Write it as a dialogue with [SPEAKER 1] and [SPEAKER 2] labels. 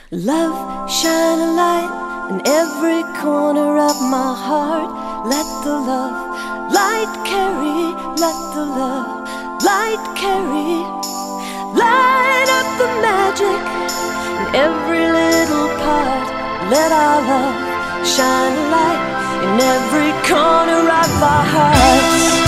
[SPEAKER 1] Love, shine a light in every corner of my heart. Let the love light carry, let the love light carry. Light up the magic in every little part. Let our love shine a light in every corner of our hearts.